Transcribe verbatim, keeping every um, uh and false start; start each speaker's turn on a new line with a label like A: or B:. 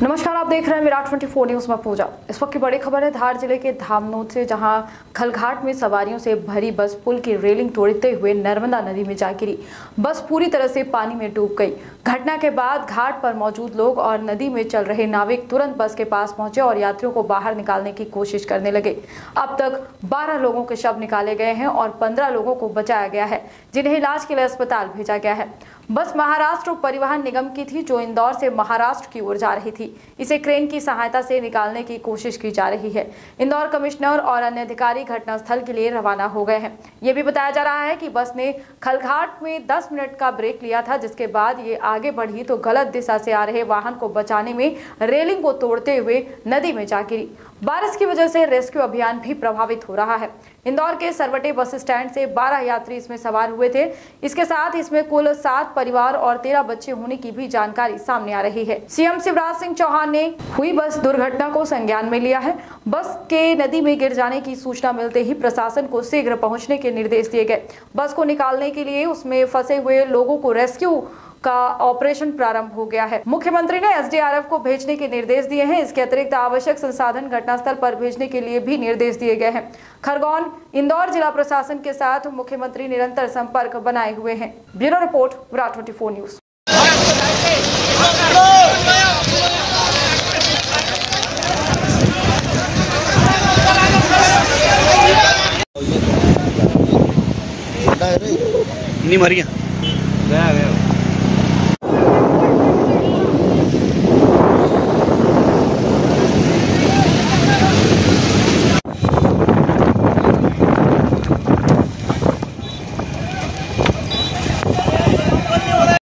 A: नमस्कार, आप देख रहे हैं विराट चौबीस न्यूज में पूजा। इस वक्त की बड़ी खबर है धार जिले के धामनोद से, जहां खलघाट में सवारियों से भरी बस पुल की रेलिंग तोड़ते हुए नर्मदा नदी में जा गिरी। बस पूरी तरह से पानी में डूब गई। घटना के बाद घाट पर मौजूद लोग और नदी में चल रहे नाविक तुरंत बस के पास पहुंचे और यात्रियों को बाहर निकालने की कोशिश करने लगे। अब तक बारह लोगों के शव निकाले गए हैं और पंद्रह लोगों को बचाया गया है, जिन्हें इलाज के लिए अस्पताल भेजा गया है। बस महाराष्ट्र परिवहन निगम की थी, जो इंदौर से महाराष्ट्र की ओर जा रही थी। इसे क्रेन की सहायता से निकालने की कोशिश की जा रही है। इंदौर कमिश्नर और अन्य अधिकारी घटनास्थल के लिए रवाना हो गए हैं। ये भी बताया जा रहा है कि बस ने खलघाट में दस मिनट का ब्रेक लिया था, जिसके बाद ये आगे बढ़ी तो गलत दिशा से आ रहे वाहन को बचाने में रेलिंग को तोड़ते हुए नदी में जा गिरी। बारिश की वजह से रेस्क्यू अभियान भी प्रभावित हो रहा है। इंदौर के सरवटे बस स्टैंड से बारह यात्री इसमें सवार हुए थे। इसके साथ इसमें कुल सात परिवार और तेरह बच्चे होने की भी जानकारी सामने आ रही है। सीएम शिवराज सिंह चौहान ने हुई बस दुर्घटना को संज्ञान में लिया है। बस के नदी में गिर जाने की सूचना मिलते ही प्रशासन को शीघ्र पहुंचने के निर्देश दिए गए। बस को निकालने के लिए उसमें फंसे हुए लोगों को रेस्क्यू का ऑपरेशन प्रारंभ हो गया है। मुख्यमंत्री ने एसडीआरएफ को भेजने के निर्देश दिए हैं। इसके अतिरिक्त आवश्यक संसाधन घटनास्थल पर भेजने के लिए भी निर्देश दिए गए हैं। खरगोन इंदौर जिला प्रशासन के साथ मुख्यमंत्री निरंतर संपर्क बनाए हुए हैं। ब्यूरो रिपोर्ट, विराट चौबीस न्यूज।
B: नहीं मरिया गया गया